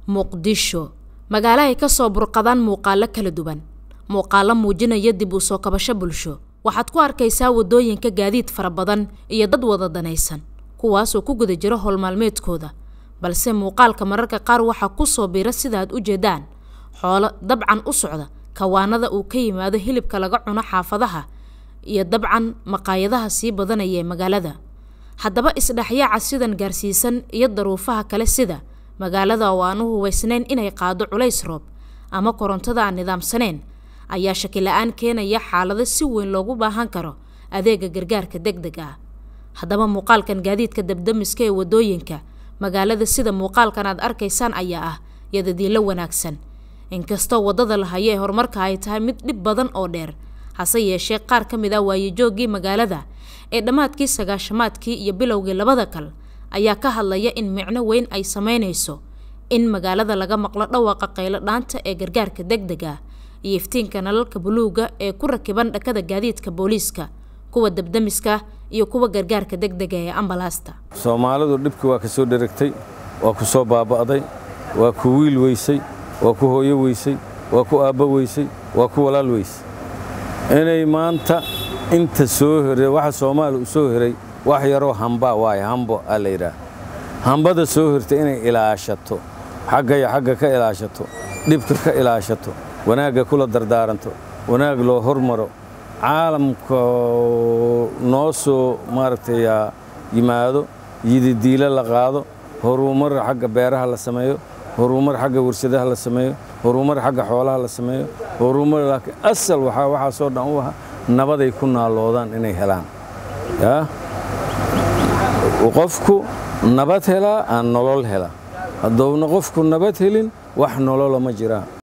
muqdisho magaalo ay ka soo burqadaan muuqaalo kala duwan muuqaalo muujinaya dib u soo kabasho bulsho waxaad ku arkaysaa wadooyinka gaadiid fara badan iyo dad wada danaysan kuwaas oo ku guda jira howl maalmeedkooda balse muuqaalka mararka qaar waxa ku soo biira sidaad u jeedaan xoolo dabcan u socda kawaanada uu ka yimaado hilibka laga cuno xaafadaha iyo dabcan maqaayadaha sii badanaya magaalada haddaba isdhaxyaaca sidan gaarsiisan iyo daruufaha kale sida magaalada oo aan u hubaysnayn inay qaado culays roob ama korontada aan nidaamsanayn ayaa shaki la'aan keenaya xaalado si weyn loogu baahan karo adeega gargaarka degdega ah haddaba muuqaalkan gaadiidka dabdamiska ee wadooyinka magaalada sida muuqaalkan aad arkaysaan ayaa ah yadadiilo wanaagsan inkastoo wadada la hayo horumarka ay tahay mid dhib badan oo dheer hase yeeshee qaar ka mid ah waayajoogii magaalada ee dhamaadkii sagaashamaadkii iyo bilowgii labada kal ayaa ka hadlaya in micno weyn ay sameynayso in magaalada laga maqlo dhawaaqa qaylo dhaanta ee gargaarka degdega iyo iftiinka nalalka buluuga ee ku rakiban dhakada gaadiidka booliiska kuwa dabdamiska iyo kuwa gargaarka degdega ee ambalaasta Soomaalidu dhibkii waa ka soo dheregtay waa ku soo baaba'day waa ku wiil weysay waa ku hooyo weysay waa ku aabba weysay waa ku walaal weysay inay maanta inta soo hiray waxa Soomaali u soo hiray wax yaro hamba waay hambo alayra hambada soo hirtay inay ilaashato xagga ka ilaashato dhibka ka ilaashato wanaaga kula dardaaranto wanaag loo hormaro caalamka noo soo maartay yimaado yididiila la qaado horumar xagga beeraha la sameeyo horumar xagga warshadaha la sameeyo horumar xagga xoolaha la sameeyo horumar laakiin asal waxa soo dhan u ah nabaday ku naaloodaan inay helaan qofku nabad hela aan nolol hela hadduu qofku nabad helin wax nolol ma jiraan